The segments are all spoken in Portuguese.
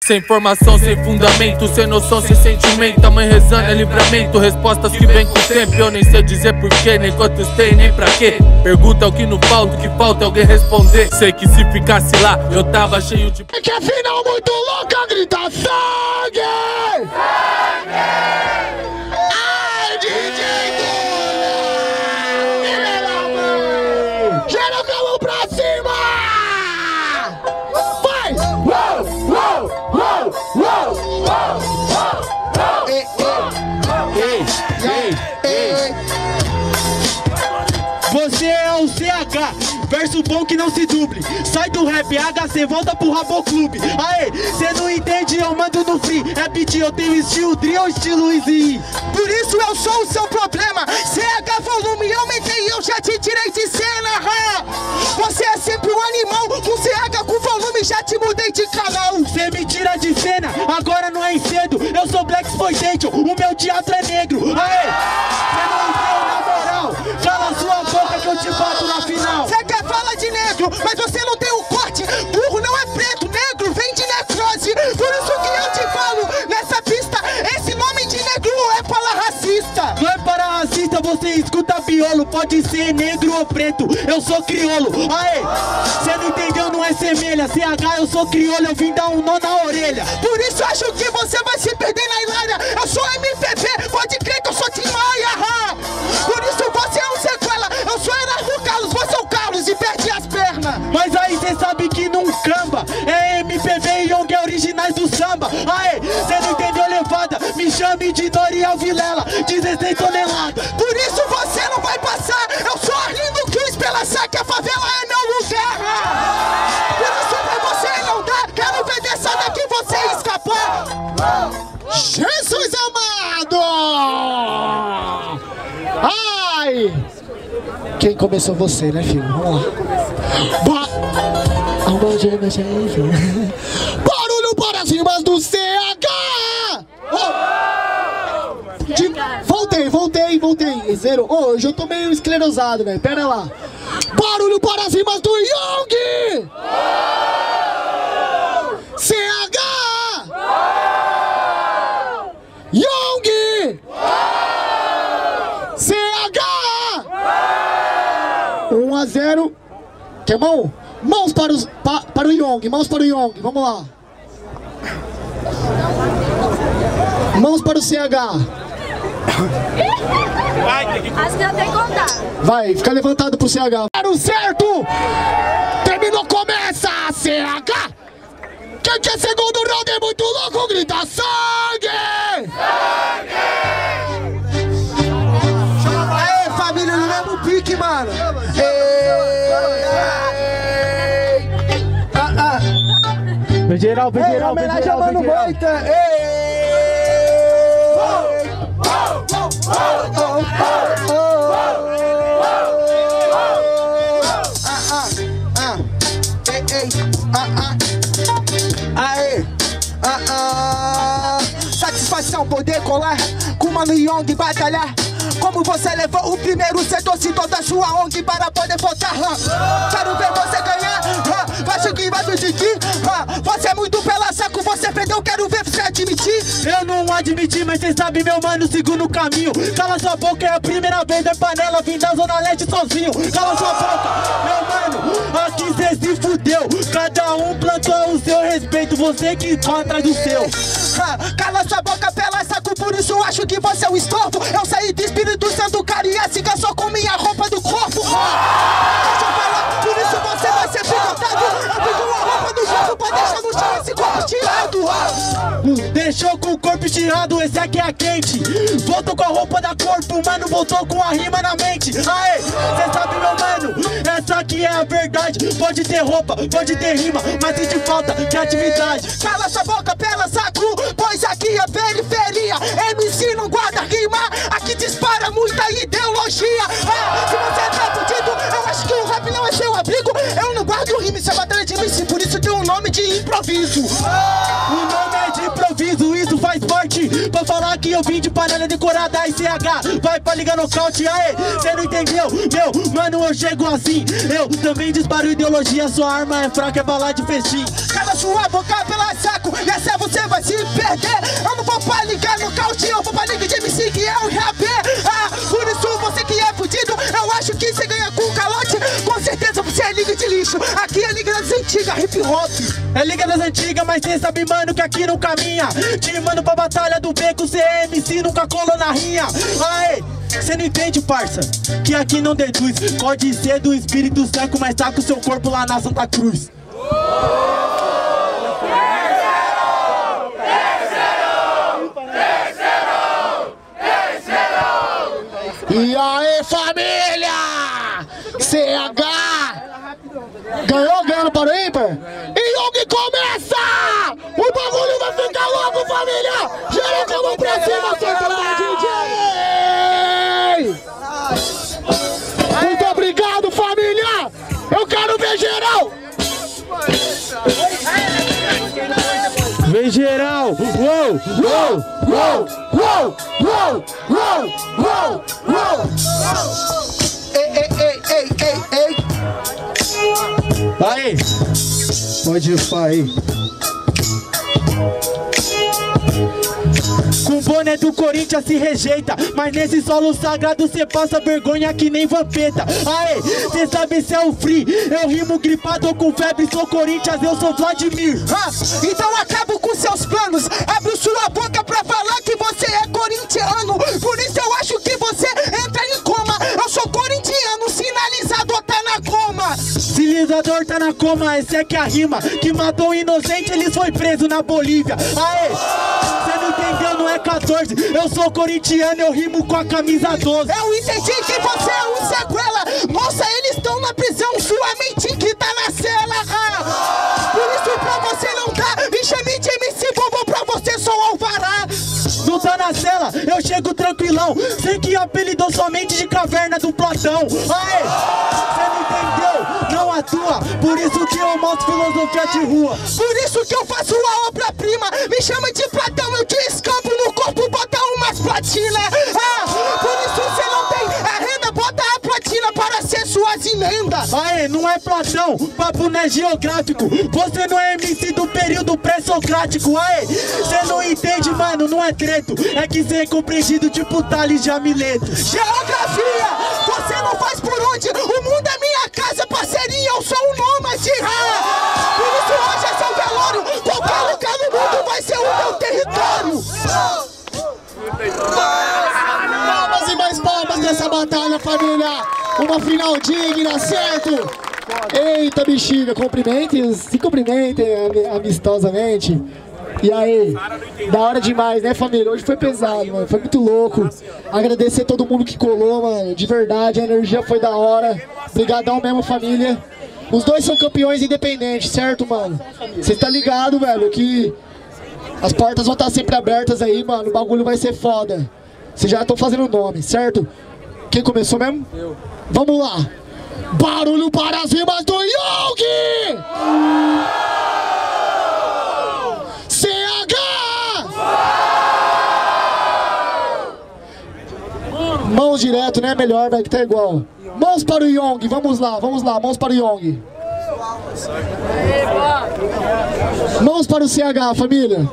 Sem formação, sem fundamento, sem noção, sem sentimento. A mãe rezando é livramento, respostas que vem com o tempo. Eu nem sei dizer porquê, nem quantos tem, nem pra quê. Pergunta o que não falta, o que falta é alguém responder. Sei que se ficasse lá, eu tava cheio de... Que é final muito louca, grita sangue! Sangue! Ai, DJ Duna! Gera a mão pra cima! Vai! Uou, uou, uou, uou, uou, uou! Ei. Você é o CH, verso bom que não se duble. Sai do rap, HC, volta pro Rabo Clube. Aê, cê não entende, eu mando no free. É beat, eu tenho estilo drill, estilo easy. Por isso eu sou o seu problema. CH volume, aumentei, eu já te tirei de cena. Você é sempre um animal. Com CH com volume, já te mudei de canal. Cê me tira de cena, agora não é cedo. Eu sou Black Exploitation, o meu teatro é negro. Aê, cê não entende na moral. Cala sua boca que eu te bato na final. Cê quer falar de negro, mas você não tem o corte. Burro não é preto, negro vem de necrose. Por isso que eu te falo, nessa pista, esse nome de negro é para racista. Não é para racista, você escuta piolo. Pode ser negro ou preto, eu sou criolo. Aê, cê não entendeu, não é semelha. CH, eu sou criolo, eu vim dar um nó na orelha. Por isso acho que você vai se perder na hilária. Eu sou MPB, pode crer que eu sou Tim Maia. Por isso você é um sequela, eu sou Erasmo Carlos, você é o Carlos e perde as pernas. Mas aí cê sabe que não camba. É MPB e Young é originais do samba. Aê, cê não entendeu levada. Me chame de Dorival Vilela, 16 toneladas. Por isso você não vai passar. Eu sou Arlindo Cruz pela saque, a favela é meu lugar. Por isso pra você não dá. Quero ver dessa daqui você escapar. Jesus amado! Ai! Quem começou você, né, filho? Vamos lá. Barulho para as rimas do CH! Voltei. Zero. Hoje eu tô meio esclerosado, velho. Pera lá. Barulho para as rimas do Young! CH! Young! CH! 1-0. Quer mão? Mãos para o Young, mãos para o Young, vamos lá. Mãos para o CH. Acho que eu tenho que contar. Vai, fica levantado pro CH. Era certo! Terminou, começa a CH! Quem quer segundo round é muito louco, grita sangue! Sangue! Aê, família, no mesmo pique, mano. Geral. Homenagem a Mano Moita. Satisfação poder colar com Mano Young batalhar. Como você levou o primeiro setor, se toda sua ONG para poder votar. Quero ver você ganhar. Acho que vai fugir. Você é muito pela saco, você perdeu, quero ver você admitir. Eu não admiti, mas cê sabe, meu mano, sigo no caminho. Cala sua boca, é a primeira vez da panela, vim da Zona Leste sozinho. Cala sua boca, meu mano, aqui cê se fudeu. Cada um plantou o seu respeito, você que corre atrás do seu. Cala sua boca, pela saco, por isso acho que você é um estorvo. Eu saí do Espírito Santo, Cariacica, só com minha roupa do corpo. Deixa eu falar, por isso você vai ser picotado. Eu pego a roupa do corpo pra deixar no chão esse corpo tirado. Deixou com o corpo estirado, esse aqui é quente. Voltou com a roupa da corpo, mano, voltou com a rima na mente. Aê, cê sabe, meu mano, essa aqui é a verdade. Pode ter roupa, pode ter rima, mas se te falta criatividade. Cala sua boca, pela saco, pois aqui é periferia. MC não guarda rima, aqui dispara muita ideologia. Se você tá fudido, eu acho que o rap não é seu abrigo. Eu não guardo rima, isso é batalha de MC, por isso tem um nome de improviso. O nome é de improviso, isso faz parte. Pra falar que eu vim de panela decorada, aí CH vai pra liga nocaute. Aê, cê não entendeu? Meu, mano, eu chego assim. Eu também disparo ideologia, sua arma é fraca, é bala de festim. Cala sua boca, pela saco, essa é perder. Eu não vou pra ligar no caute, eu vou pra liga de MC que é o rap. Por isso você que é fudido, eu acho que você ganha com calote. Com certeza você é liga de lixo. Aqui é liga das antigas, hip hop. É liga das antigas, mas cê sabe, mano, que aqui não caminha. Te mando pra batalha do beco, cê é MC, nunca colou na rinha. Aê, cê não entende, parça, que aqui não deduz. Pode ser do Espírito Santo, mas tá com seu corpo lá na Santa Cruz. E aí, família! CH! Ganhou, ganhando para o ímpar? E Young começa! O bagulho vai ficar louco, família! Geral com a mão pra cima, solta lá, DJ! Muito obrigado, família! Eu quero ver geral! Vem geral! Uou! Uou! Uou! Uou! Uou! Uou! Uou! Uou! Ei, ei, ei, ei, ei, ei! Aí! Pode ir, pai! Com o boné do Corinthians se rejeita, mas nesse solo sagrado cê passa vergonha que nem vampeta. Aê, cê sabe se é o free, eu rimo gripado ou com febre, sou Corinthians, eu sou Vladimir. Então acabo com seus planos, abre sua boca pra falar que você é corintiano. Por isso eu acho que você entra em coma. Eu sou corintiano, sinalizador tá na coma. Sinalizador tá na coma, essa é que é a rima. Que matou um inocente, ele foi preso na Bolívia. Aê, cê não entendeu, não é 14. Eu sou corintiano, eu rimo com a camisa 12. Eu entendi que você é um sequela. Moça, eles estão na prisão, sua mente que tá na cela. Por isso pra você não dá, me chame de MC Bobo, pra você sou alvará. Não tá na cela, eu chego tranquilão. Sei que apelidou somente de caverna do Platão. Aê, cê não entendeu, não atua. Por isso que eu mostro filosofia de rua. Por isso que eu faço a obra-prima. Me chama de Platão, eu te escampo no corpo, bota umas platina. Por isso você não tem a renda, bota a platina para ser suas emendas. Aê, não é Platão, papo não é geográfico. Você não é MC do período pré-socrático. Aê, cê não entende, mano, não é treto. É que cê é compreendido tipo Thales de Amileto. Geografia, você não faz por onde? O mundo é minha casa, parceria, eu sou um nômade. Por isso hoje é seu velório. Qualquer lugar no mundo vai ser o meu território. Palmas e mais palmas nessa batalha, família! Uma final digna, certo? Eita, bexiga, se cumprimentem amistosamente. E aí, da hora demais, né, família? Hoje foi pesado, mano, foi muito louco. Agradecer a todo mundo que colou, mano, de verdade, a energia foi da hora. Obrigadão mesmo, família. Os dois são campeões independentes, certo, mano? Você tá ligado, velho, que as portas vão estar sempre abertas aí, mano, o bagulho vai ser foda. Vocês já estão fazendo o nome, certo? Quem começou mesmo? Eu. Vamos lá. Barulho para as rimas do Young! CH! Mãos direto, né? Melhor, vai que tá igual. Mãos para o Young, vamos lá, mãos para o Young. Mãos para o CH, família.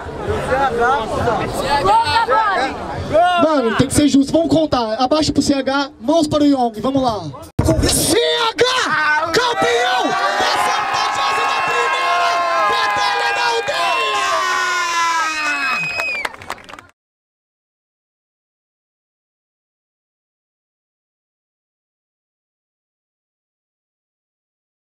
Mano, tem que ser justo, vamos contar. Abaixa pro CH, mãos para o Young, vamos lá. CH, campeão!